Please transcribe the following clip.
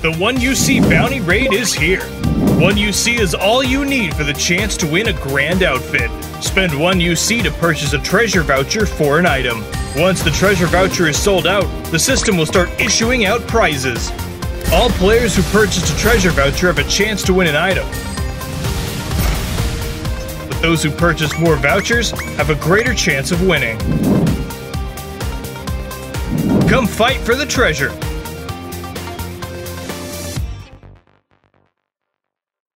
The 1UC Bounty Raid is here. 1UC is all you need for the chance to win a grand outfit. Spend 1UC to purchase a treasure voucher for an item. Once the treasure voucher is sold out, the system will start issuing out prizes. All players who purchased a treasure voucher have a chance to win an item. But those who purchase more vouchers have a greater chance of winning. Come fight for the treasure!